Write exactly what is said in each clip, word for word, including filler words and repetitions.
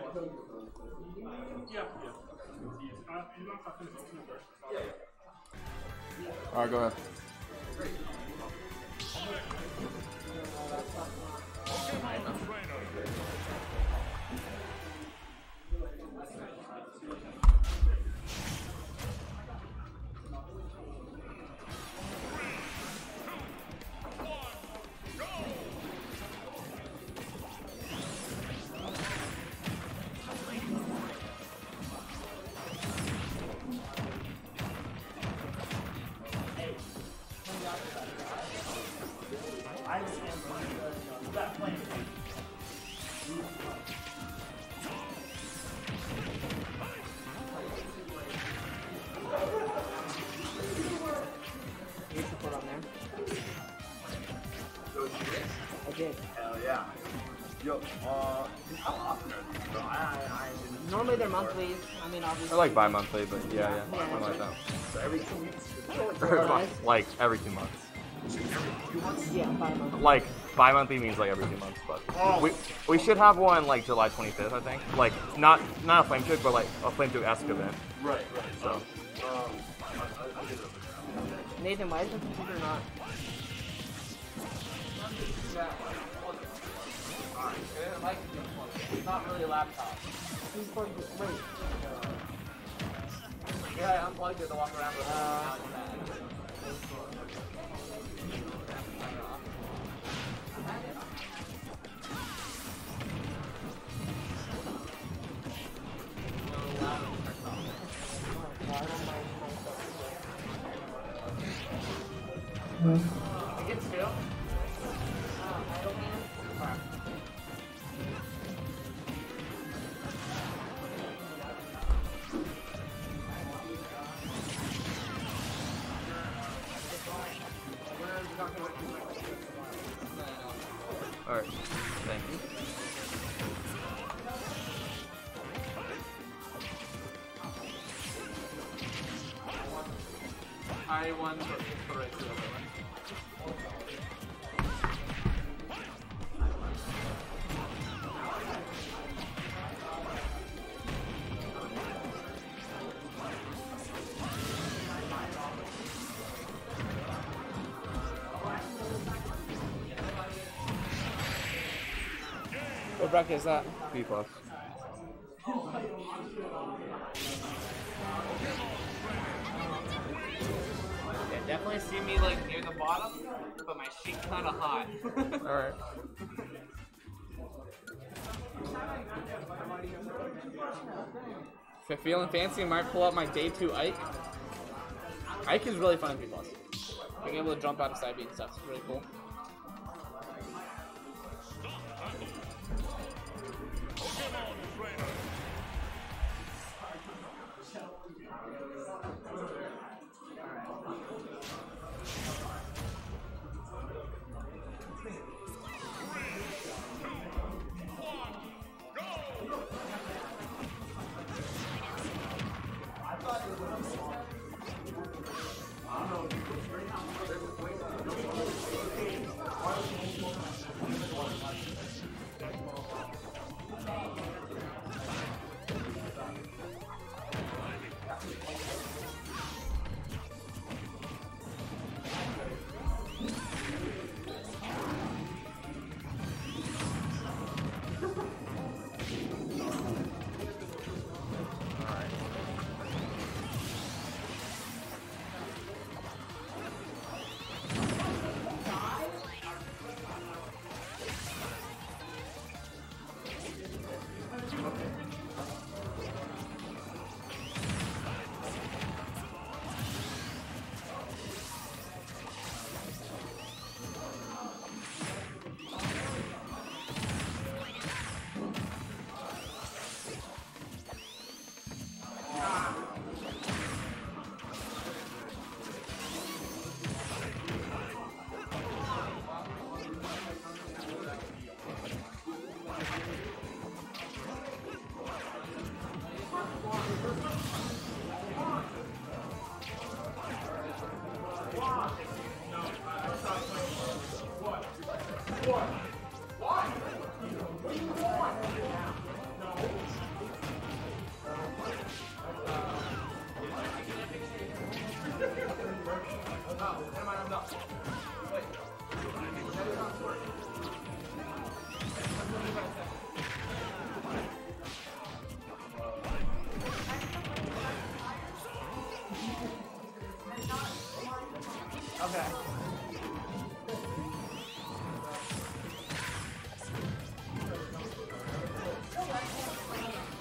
Alright, go ahead. Hell yeah. Yo, uh, how often are these? Bro? I, I, I Normally they're monthlies. I mean, obviously. I like bi-monthly, but yeah, yeah, Yeah. something like that. So every two weeks. Or like, like every two months. Yeah, bi-monthly. Like bi-monthly means like every two months, but Oh. we we should have one like July twenty-fifth, I think. Like not not a flame joke, but like a flame joke-esque event. Right, right. So. Um, I, I did it. Nathan, why is the computer not? It's not really a laptop. He's plugged it. Wait. Yeah, I unplugged it to walk around with it. Uh, I get still. Alright, thank you. I won for inspiration. What bracket is that? B plus. Yeah, definitely see me like near the bottom, but my sheet's kind of hot. Alright. If I'm feeling fancy, I might pull out my day two Ike. Ike is really fun in B plus. Being able to jump out of side B and stuff is really cool.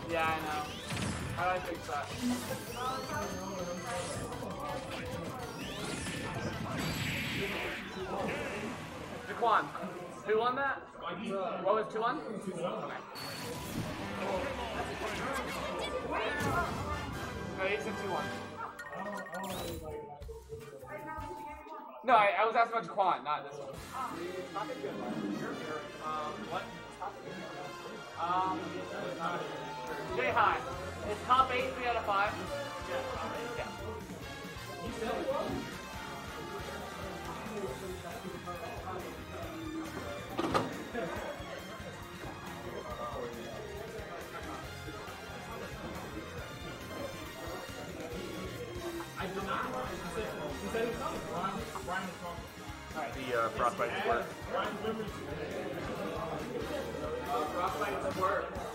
Yeah, I know. How do I fix that? Jaquan, who won that? What was two one? Okay. No, he said two one. No, I, I was asking about Jaquan, not this one. Um, what? Um, Jay High. Is top eight three out of five? Yeah. The uh, frostbite squirt. Uh, Frostbite is a word.